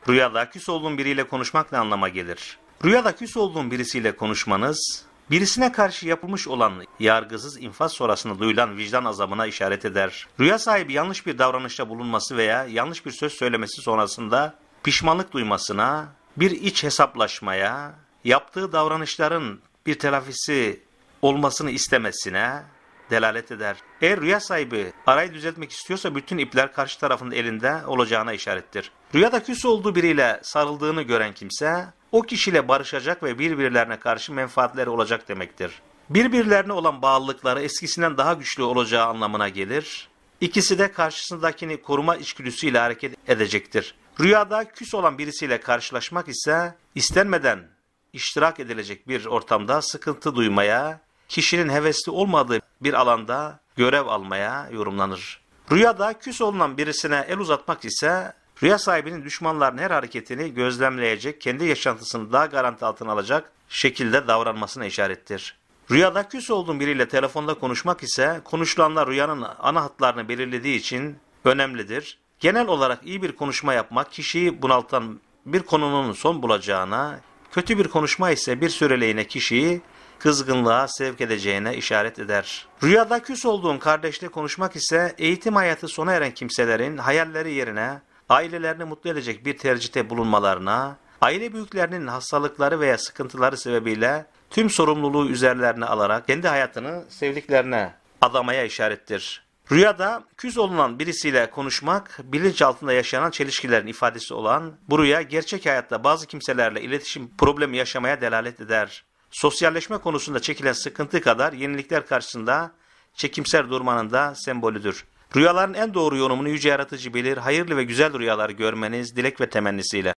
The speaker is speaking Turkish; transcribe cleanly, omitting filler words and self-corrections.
Rüyada küs olduğun biriyle konuşmak ne anlama gelir? Rüyada küs olduğun birisiyle konuşmanız, birisine karşı yapılmış olan yargısız infaz sonrasında duyulan vicdan azabına işaret eder. Rüya sahibi yanlış bir davranışta bulunması veya yanlış bir söz söylemesi sonrasında pişmanlık duymasına, bir iç hesaplaşmaya, yaptığı davranışların bir telafisi olmasını istemesine delalet eder. Eğer rüya sahibi arayı düzeltmek istiyorsa bütün ipler karşı tarafın elinde olacağına işarettir. Rüyada küs olduğu biriyle sarıldığını gören kimse o kişiyle barışacak ve birbirlerine karşı menfaatleri olacak demektir. Birbirlerine olan bağlılıkları eskisinden daha güçlü olacağı anlamına gelir. İkisi de karşısındakini koruma içgüdüsüyle hareket edecektir. Rüyada küs olan birisiyle karşılaşmak ise istenmeden iştirak edilecek bir ortamda sıkıntı duymaya, kişinin hevesli olmadığı bir alanda görev almaya yorumlanır. Rüyada küs olunan birisine el uzatmak ise rüya sahibinin düşmanların her hareketini gözlemleyecek, kendi yaşantısını daha garanti altına alacak şekilde davranmasına işarettir. Rüyada küs olduğun biriyle telefonda konuşmak ise konuşulanlar rüyanın ana hatlarını belirlediği için önemlidir. Genel olarak iyi bir konuşma yapmak kişiyi bunaltan bir konunun son bulacağına, kötü bir konuşma ise bir süreliğine kişiyi kızgınlığa sevk edeceğine işaret eder. Rüyada küs olduğun kardeşle konuşmak ise eğitim hayatı sona eren kimselerin hayalleri yerine ailelerini mutlu edecek bir tercihte bulunmalarına, aile büyüklerinin hastalıkları veya sıkıntıları sebebiyle tüm sorumluluğu üzerlerine alarak kendi hayatını sevdiklerine adamaya işarettir. Rüyada küs olunan birisiyle konuşmak, bilinç altında yaşanan çelişkilerin ifadesi olan bu rüya gerçek hayatta bazı kimselerle iletişim problemi yaşamaya delalet eder. Sosyalleşme konusunda çekilen sıkıntı kadar yenilikler karşısında çekimser durmanın da sembolüdür. Rüyaların en doğru yorumunu Yüce Yaratıcı bilir. Hayırlı ve güzel rüyalar görmeniz dilek ve temennisiyle.